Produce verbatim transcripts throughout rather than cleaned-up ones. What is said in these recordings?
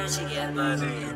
to get money.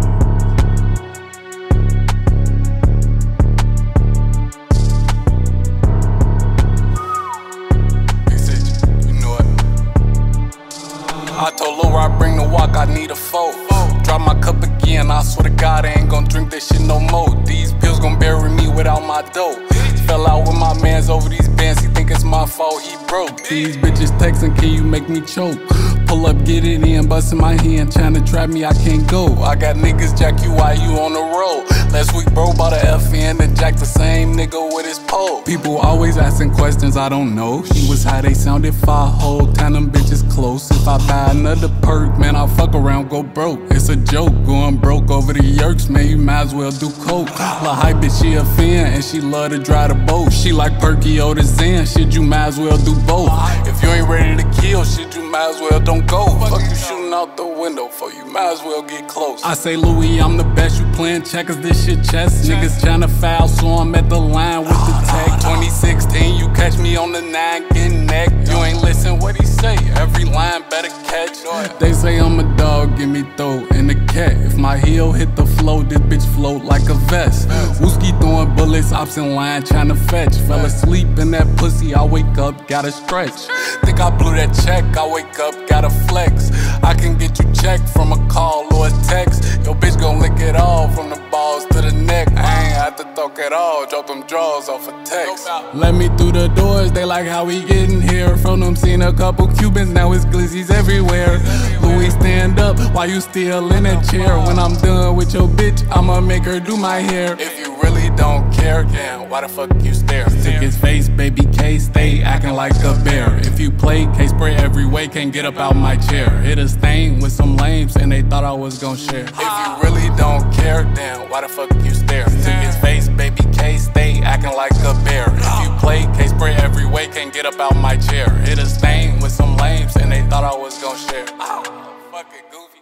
I told Laura I bring the walk, I need a foe. Drop my cup again, I swear to God I ain't gon' drink this shit no more. These pills gon' bury me without my dough. Fell out with my mans over these bands, he think it's my fault, he broke. These bitches texting, can you make me choke? Pull up, get it in, bustin' my hand, tryna trap me, I can't go. I got niggas jack you while you on the road. Last week bro bought a F N and jacked the same nigga with his pole. People always asking questions I don't know. She was how they sounded, five hold, time them bitches close. If I buy another perk, man, I'll fuck around, go broke. It's a joke, going broke over the yerks, man, you might as well do coke. La hype bitch, she a fan, and she love to drive the boat. She like Perky or the Zan, shit, you might as well do both. If you ain't ready to kill, shit, you might as well don't go. Fuck you shooting out the window for, you might as well get close. I say, Louis, I'm the best, you playing checkers, this shit chess. Niggas tryna foul, so I'm at the line with the tag. twenty sixteen, you catch me on the nine, getting necked. You ain't listen what he say, every line better catch. They say I'm a dog, give me throw and a cat. If my heel hit the flow, this bitch float like a vest. Wooski throwing bullets, ops in line tryna fetch. Fell asleep in that pussy, I wake up, gotta stretch. Think I blew that check, I wake up, gotta flex. I can get you checked from a call or a text. Yo bitch gon' lick it all from the balls to the neck. I ain't had to talk at all, drop them drawers off a text. Let me through the doors, they like how we getting here. From them seen a couple Cubans, now it's glizzies everywhere. Louis, stand up while you still in that chair. When I'm done with your bitch, I'ma make her do my hair. If you really don't care, damn, why the fuck you stare? Took his face, baby K, stay acting like a bear. If you play, K spray every way, can't get up out my chair. Hit a stain with some lames and they thought I was gon' share. If you really don't care, damn, why the fuck you stare? Took his face, baby K, stay acting like a bear. If you play, K spray every way, can't get up out my chair. Hit a stain with some lames and they thought I was gon' share. Fuck it, goofy.